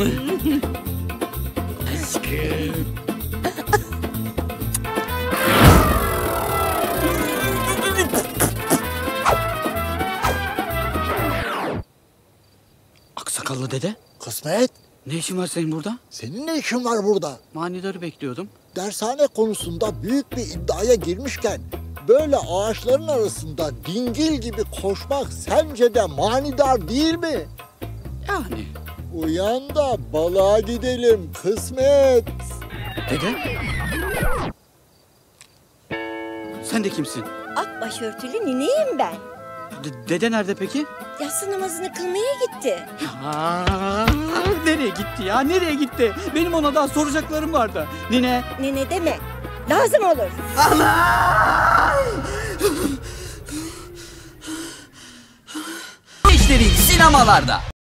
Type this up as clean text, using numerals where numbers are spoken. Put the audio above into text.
Aşkım. Aksakallı dede. Kısmet, Ne işin var senin burada? senin ne işin var burada? Manidarı bekliyordum. Dershane konusunda büyük bir iddiaya girmişken böyle ağaçların arasında dingil gibi koşmak sence de manidar değil mi? Yani. Uyan da balığa gidelim Kısmet. Dede? Sen de kimsin? Ak başörtülü nineyim ben. Dede nerede peki? Yatsı namazını kılmaya gitti. Nereye gitti ya? Nereye gitti? Benim ona daha soracaklarım vardı. Nine. Nene deme. Lazım olur. İşleri sinemalarda.